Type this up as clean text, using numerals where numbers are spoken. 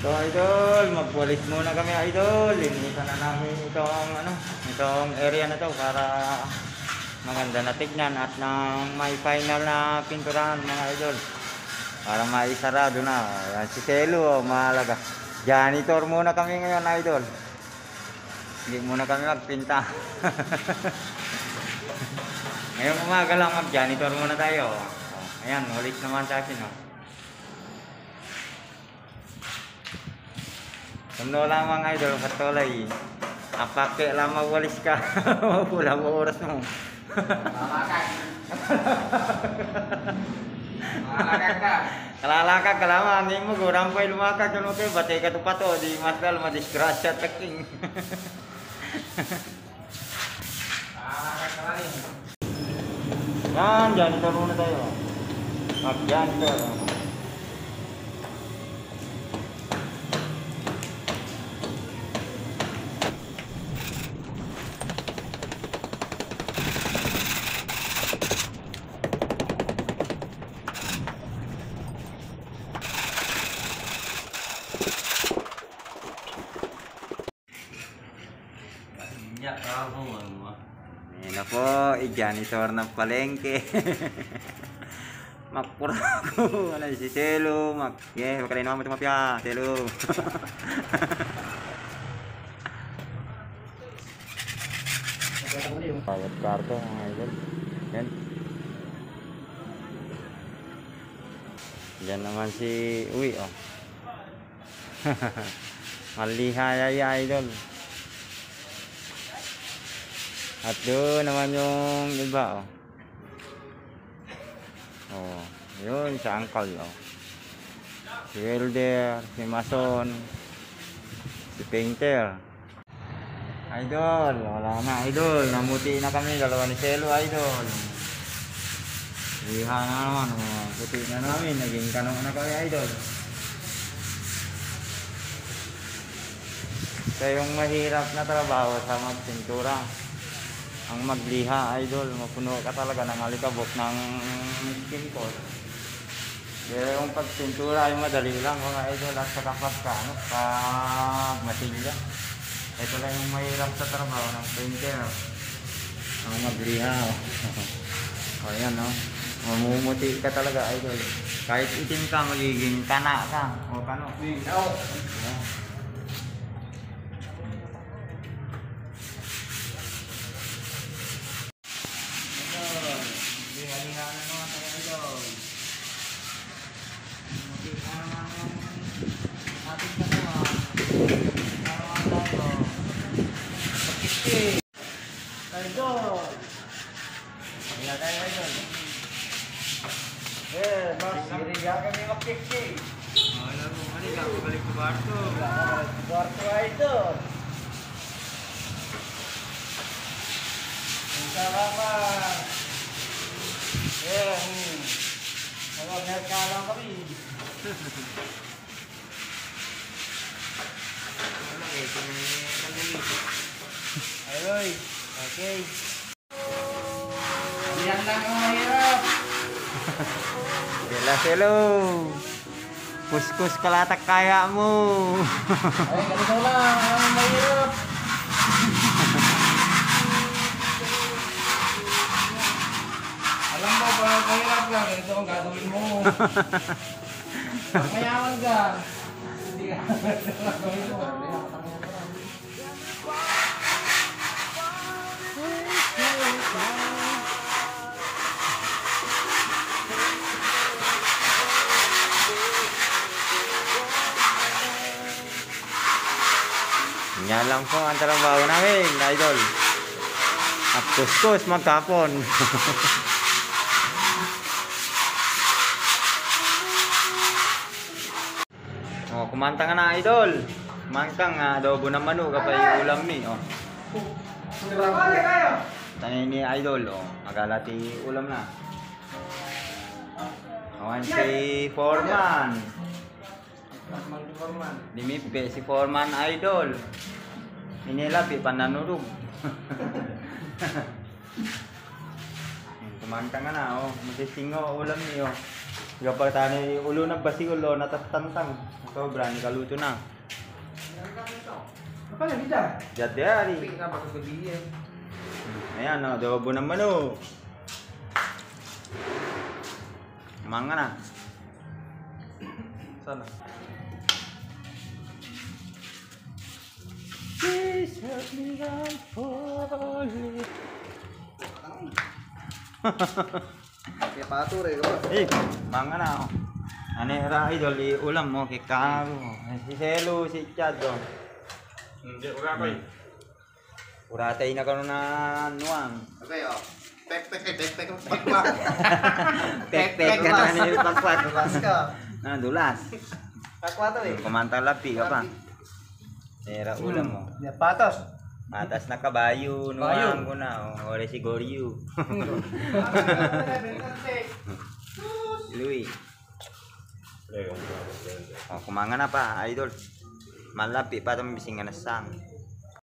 So idol, magwalis muna kami idol. Linisan na namin itong area na to para maganda na tignan at nang may final na pinturahan mga idol. Para maisarado na. Yan si Telo, mahalaga. Janitor muna kami ngayon idol. Hindi muna kami magpinta. Ngayong umaga lang mag-janitor muna tayo. Ayan, ulit naman sa akin. Kuno lang mga idol, katulay. Apake lang magwalis ka. Wala mo oras mo. Kalalakag ka lang, hindi mo gurang pa lumakag yun okay, batay ka tupato, di masal, madisgrasya taking. Yan, janitor muna tayo. Mag-janitor. Ayan na po, i-janitor ng palengke. Magpura ko. Ano si Telo? Yeah, baka rin naman mo tumapya. Telo. Pawat karto mga idol. Yan. Yan naman si Uwi. Oh. Malihaya ya idol. At doon naman yung iba, oh. Oh, yun sa angkal, oh. Si welder, si mason, si painter. Idol, wala na idol. Namuti na kami, dalawa ni Telo idol. Liha na naman, oh. Puti na namin, naging kanong na kami idol. Ito yung mahirap na trabaho sa magpintura. Ang magliha idol, mapuno ka talaga ng alikabok ng skin coat. Pero yung pagpintura ay madali lang mga idol at saka pag matilya. Ito lang yung mahirap sa trabaho ng painter. Ang magliha. O yan o. Mamumuti ka talaga idol. Kahit itim ka, magiging kana ka. O kano. Ayoy, okay. Yan lang ang mahirap. Telo. Kuskus kalatak kaya mo. Ay, ganito lang ang mahirap. Alam mo ba, mahirap lang. Ito ang gagawin mo. Mayaman ka. Hindi ka gagawin mo. Yan lang po ang trabaho namin, idol. At kuskus magkapon. Oh, kumanta nga na idol. Kumanta nga, adobo ng manok kapay ulam ni. Oh. Tangin ni idol, oh. Magalati ulam na. Awan si Foreman. Dimipe si Foreman idol. Inilapi pananurog. Kumanta nga na, oh. Masisingo ulam niyo. Kapag tani ulo ng basi ulo natatantang. Sobra ni kaluto na. Apa na bisa? Jadi hari. Tapi kenapa ke dia? Ayan, adobo ng manok. Manga na. Sana. Please help me I'm falling. Kaya patur eh, kawan. Manga na. Ano era idol, ulam mo, kikaro. Si Selo, si Chad. Hindi, wala pa eh. Uratay na kano na nuang. Okay, oh. Pek pakpak. Pek ka na ni pakpak. Dulas ka. Dulas. Pakwa to eh. Kumanta lapi ka pa. Era ulam mo. Ya patos. Atas na kabayo, nuang ko na. Ore si Goryu. Louis. Kumanga na pa, idol. Malapi pa itong bising na sang.